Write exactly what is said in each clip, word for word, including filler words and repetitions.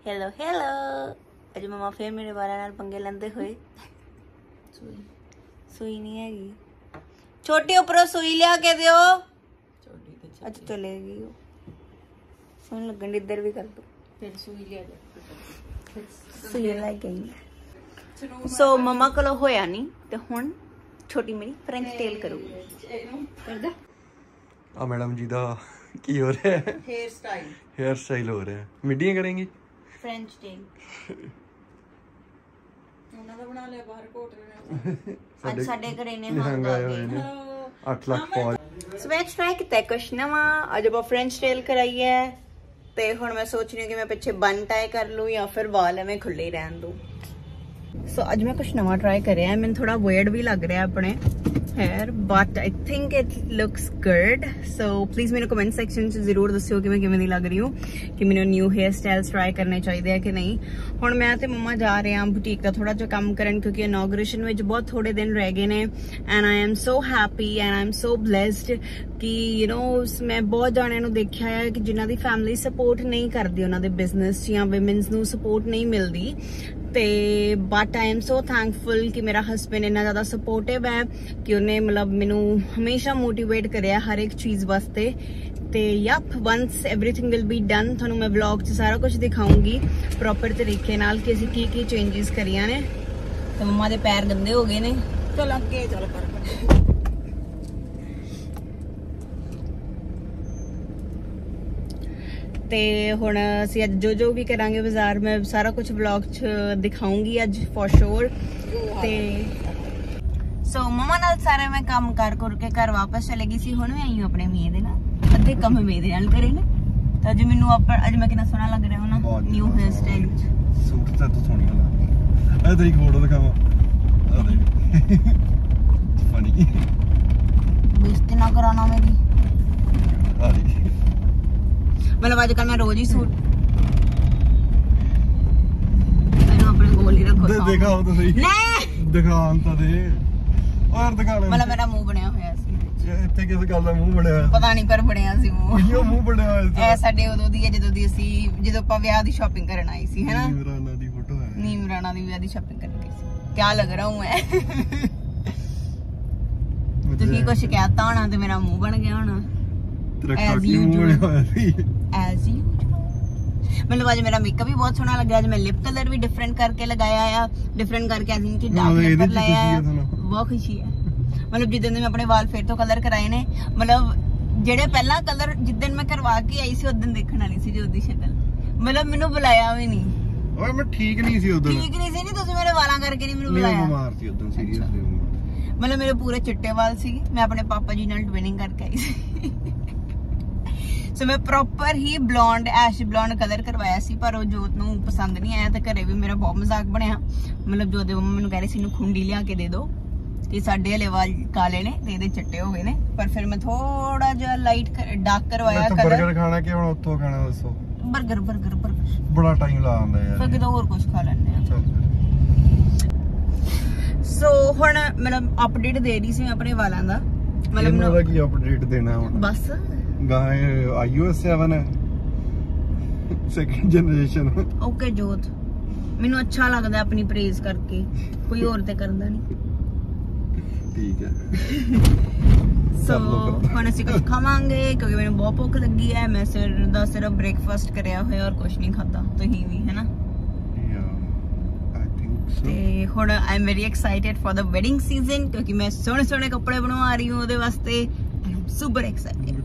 Hello hello अज मम्मा फिर मेरे बालों नाल पंगे लेंदे हुए सुई सुई नहीं हैगी छोटी उपरों सुई लिया के दियो अच्छा चलेगी सुन लगन इधर भी कर दो फिर सुई लिया सुई लै गई सो मम्मा कोलो होया नहीं ते हुण छोटी मेरी फ्रेंच टेल करूगी कर दे आ मैडम जी दा की हो रहा है हेयर स्टाइल हेयर स्टाइल हो रहा है मिडियां करेंगी फ्रेंच टेल ਉਹਨਾਂ ਦਾ ਬਣਾ ਲਿਆ ਬਾਹਰ ਕੋਟ ਨੇ ਅੱਜ ਸਾਡੇ ਘਰੇ ਨੇ ਹੰਗ ਆ ਗਏ आठ लाख पहुंच ਸੋ ਮੈਂ ਟਰਾਈ ਕੀਤਾ ਕੁਛ ਨਵਾਂ ਅੱਜ ਆਪਾਂ ਫ੍ਰੈਂਚ ਟੇਲ ਕਰਾਈ ਹੈ ਤੇ ਹੁਣ ਮੈਂ ਸੋਚ ਰਹੀ ਹਾਂ ਕਿ ਮੈਂ ਪਿੱਛੇ ਬਨ ਟਾਈ ਕਰ ਲੂੰ ਜਾਂ ਫਿਰ ਵਾਲ ਐਵੇਂ ਖੁੱਲੇ ਰਹਿਣ ਦੂੰ ਸੋ ਅੱਜ ਮੈਂ ਕੁਛ ਨਵਾਂ ਟਰਾਈ ਕਰਿਆ ਮੈਨੂੰ ਥੋੜਾ ਵੀਅਰਡ ਵੀ ਲੱਗ ਰਿਹਾ ਆਪਣੇ hair but I think it looks good so please मेरे comment section च जरूर दस्सियो कि मैं किवें दी लग रही हूँ कि मैंने new hair styles try करने चाहिए कि नहीं हुण मैं ते मम्मा जा रहे हैं बुटीक का थोड़ा जो काम करन क्योंकि इनॉग्रेशन में बहुत थोड़े दिन रह गए ने and I am so happy and I am so blessed कि you know मैं बहुत जाने नूं देखिया है कि जिन्हां दी फैमिली सपोर्ट नहीं करदी उन्हां दे बिजनेस या women's नूं सपोर्ट नहीं मिलदी ते but I am so thankful कि मेरा हस्बैंड इन्ना ज्यादा सपोर्टिव है कि उन्हें मतलब मैनू हमेशा मोटिवेट करिया हर एक चीज वास्ते ते yup once everything will be done थानू मैं व्लॉग च सारा कुछ दिखाऊंगी प्रॉपर तरीके नाल कि असीं की की चेंजेस करियां ने ते मम्मा दे पैर गंदे हो गए ने चल अगे चल कर ते हुण असीं अज जो जो भी करांगे बाजार में सारा कुछ व्लॉग च दिखाऊंगी अज फॉर श्योर ते सो मम्मा नाल सारे मैं काम कर करके घर वापस चले गई सी हुण मैं आई हूं अपने मीए दे नाल अद्धे काम मेरे नाल करे ने ते अज मैनू अज मैं कितना सोहना लग रहा हूं ना न्यू हेयर स्टाइल सूट ते तू सोहनी लगदी ए तेरी फोटो दिखावा आ देख फनी बेइज्जती ना कराना मेरी आ देख मतलब आजकल मैं रोज ही सूट मैंने अपने गोल ही रखो दे दिखाओ तो सही नहीं दिखान तो दे और दिखा ले मतलब मेरा मुंह बनया होया सी ਇੱਥੇ ਕਿਸ ਗੱਲ ਦਾ ਮੂੰਹ ਬਣਿਆ ਹੋਇਆ ਪਤਾ ਨਹੀਂ ਪਰ ਬਣਿਆ ਸੀ ਮੂੰਹ ਇਹ ਮੂੰਹ ਬਣਿਆ ਹੋਇਆ ਸੀ ਐ ਸਾਡੇ ਉਦੋਂ ਦੀ ਹੈ ਜਦੋਂ ਦੀ ਅਸੀਂ ਜਦੋਂ ਆਪਾਂ ਵਿਆਹ ਦੀ ਸ਼ਾਪਿੰਗ ਕਰਨ ਆਈ ਸੀ ਹੈਨਾ ਨੀਮ ਰਾਣਾ ਦੀ ਫੋਟੋ ਹੈ ਨੀਮ ਰਾਣਾ ਦੀ ਵਿਆਹ ਦੀ ਸ਼ਾਪਿੰਗ ਕਰਨ ਗਈ ਸੀ ਕੀ ਲੱਗ ਰਹਾ ਹੂੰ ਮੈਂ ਤੁਸੀਂ ਕੁਝ ਕਹਿਤਾ ਹੋਣਾ ਤੇ ਮੇਰਾ ਮੂੰਹ ਬਣ ਗਿਆ ਹੋਣਾ ਤੇਰਾ ਕਾਕੀ ਮੂੰਹ ਬਣਿਆ ਹੋਇਆ ਸੀ ਐਜ਼ ਯੂਜੂਅਲ मतलब आज मेरा मेकअप भी बहुत सोहना लगा आज मैं लिप कलर भी डिफरेंट करके लगाया है डिफरेंट करके आज इनकी डार्क लिप लाया है बहुत खुशी है मतलब जिस दिन मैं अपने वाल फिर तो कलर कराए ने मतलब जेड़े पहला कलर जिस दिन मैं करवा के आई सी उस दिन देखने वाली सी जो दी शक्ल मतलब मैनू बुलाया भी नहीं ओए मैं ठीक नहीं सी उधर ठीक नहीं सी नहीं तुसी मेरे वाला करके नहीं मैनू बुलाया मैं बीमार थी उधर सीरियसली मतलब मेरे पूरे चिट्टे वाल सी मैं अपने पापा जी नाल ट्विनिंग करके आई सी सो मैं प्रॉपर ही ब्लॉन्ड ऐश ब्लॉन्ड कलर करवाया सी पर वो जोत नूं पसंद नहीं आया ते घरे भी मेरा बहुत मजाक बनया मतलब जोत दे मम्मा मैनू कह रही सी इनू खुंडी लिया के दे दो कि साडे हले वाल काले ने ते इहदे चिट्टे हो गए ने पर फिर मैं थोड़ा जिहा लाइट डार्क करवाया कलर बर्गर खाना कि हुण उत्थों खाना दसो बर्गर बर्गर बर्गर बड़ा टाइम ला आंदा यार फिर कितों होर कुछ खा लैंदे आ सो हुण मतलब अपडेट दे रही सी मैं अपने वालां दा मतलब इन्हां दा की अपडेट देना हुण बस गाय आईओएस सेवन है सेकंड जनरेशन ओके जोत मैनू अच्छा लगदा अपनी प्रेज करके कोई और ते करदा नहीं ठीक है सो हुण असीं कुछ खावांगे क्योंकि मैनू बहुत भुख लगी है मैं सिर दा सिर्फ ब्रेकफास्ट करया होया और कुछ नहीं खाता तुसीं भी है ना ते हुण I am very excited for the wedding season क्योंकि मैं सोहने सोहने कपड़े बनवा रही हूं ओदे वास्ते I am super excited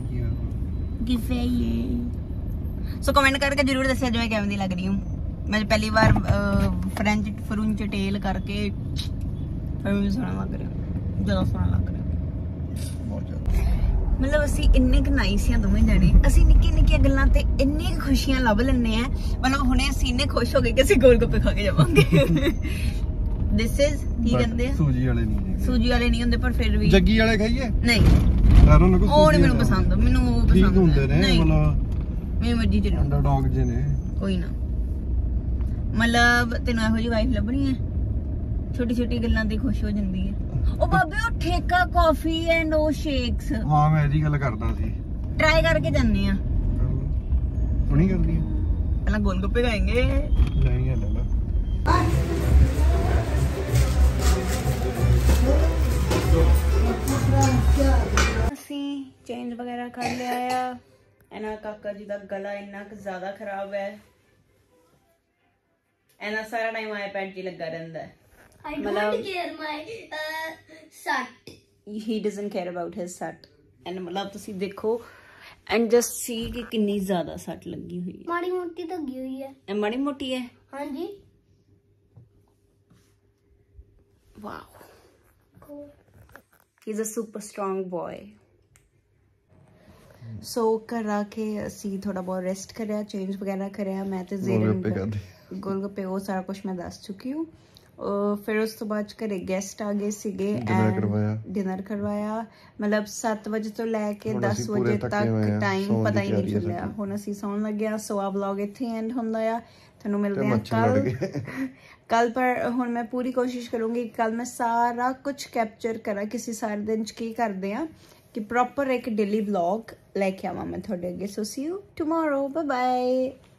so comment करके जरूर दस्सिया जो मैं किवें दी लग रही हूं मैं पहली बार फ्रेंच फ्रुंच टेल करके फिर भी सोहना लग रहा ज्यादा सोहना लग रहा बहुत ज्यादा मतलब असीं इन्ने क नाइस हैं दोवें जने असीं निक्की निक्की गल्लां ते इन्नी खुशियां लभ लैंदे हैं मतलब हुणे असीं इन्ने खुश हो गए कि असीं गोलगप्पे खा के जावांगे दिस इज की कहंदे हैं सूजी वाले नहीं सूजी वाले नहीं होंदे पर फिर भी जग्गी वाले खाइए नहीं सारों को ਉਹ ਨਹੀਂ ਮੈਨੂੰ ਪਸੰਦ ਮੈਨੂੰ ਉਹ ਪਸੰਦ ਠੀਕ ਹੁੰਦੇ ਨੇ ਮਤਲਬ ਮੇਰੀ ਮਰਜ਼ੀ ਚ ਅੰਡਰਡੌਗ ਜੇ ਨੇ ਕੋਈ ਨਾ ਮਤਲਬ ਤੈਨੂੰ ਇਹੋ ਜਿਹੀ ਵਾਈਫ ਲੱਭਣੀ ਹੈ ਛੋਟੀ ਛੋਟੀ ਗੱਲਾਂ ਤੇ ਖੁਸ਼ ਹੋ ਜਾਂਦੀ ਹੈ ਉਹ ਬਾਬੇ ਉਹ ਠੇਕਾ ਕਾਫੀ ਐਂਡ ਉਹ ਸ਼ੇਕਸ ਹਾਂ ਮੈਂ ਇਹਦੀ ਗੱਲ ਕਰਦਾ ਸੀ ਟਰਾਈ ਕਰਕੇ ਜਾਂਦੇ ਆ ਸੁਣੀ ਕਰਦੀ ਹੈ पहला गोलगप्पे खाएंगे। नहीं है लाला। ਅਸੀਂ ਚੇਂਜ ਵਗੈਰਾ ਕਰ ਲਿਆ ਆ। ਇਹਨਾਂ ਕਾਕਾ ਜੀ ਦਾ ਗਲਾ ਇੰਨਾ ਕੁ ਜ਼ਿਆਦਾ ਖਰਾਬ ਹੈ, ਇਹਨਾਂ ਸਾਰਾ ਟਾਈਮ ਆਈਪੈਡ 'ਚ ਲੱਗਾ ਰਹਿੰਦਾ ਹੈ। I don't care my uh, sat. He doesn't care about his sat. And मतलब ਤੁਸੀਂ ਦੇਖੋ and just see ਕਿ ਕਿੰਨੀ ਜ਼ਿਆਦਾ ਸੱਟ ਲੱਗੀ ਹੋਈ ਹੈ। ਮਾੜੀ ਮੋਟੀ ਤਾਂ ਲੱਗੀ ਹੋਈ ਹੈ। ਇਹ ਮਾੜੀ ਮੋਟੀ ਹੈ। ਹਾਂਜੀ। Wow. He's a super strong boy. So ਘਰ ਆ ਕੇ ਅਸੀਂ ਥੋੜਾ ਬਹੁਤ ਰੈਸਟ ਕਰਿਆ, ਚੇਂਜ ਵਗੈਰਾ ਕਰਿਆ। ਮੈਂ ਤੇ ਜ਼ੇਰਨ ਗੋਲਗੱਪੇ ਉਹ ਸਾਰਾ ਕੁਝ ਮੈਂ ਦੱਸ ਚੁੱਕੀ ਹੂੰ। फिर उस तो बाद घरे गेस्ट आ गए सीगे, डिनर करवाया। मतलब सत्त बजे तो लैके दस बजे तक टाइम पता ही नहीं चलिया। हुण असीं सौण लगे आ। सो आ व्लॉग इत्थे एंड हुंदा आ। तुहानूं मिलदे आ कल कल पर हुण मैं पूरी कोशिश करूंगी कल मैं सारा कुछ कैप्चर करा कि असीं सारे दिन च की करदे आ, कि प्रॉपर एक डेली व्लॉग लैके आवां मैं तुहाडे अगे। So see you tomorrow, bye bye.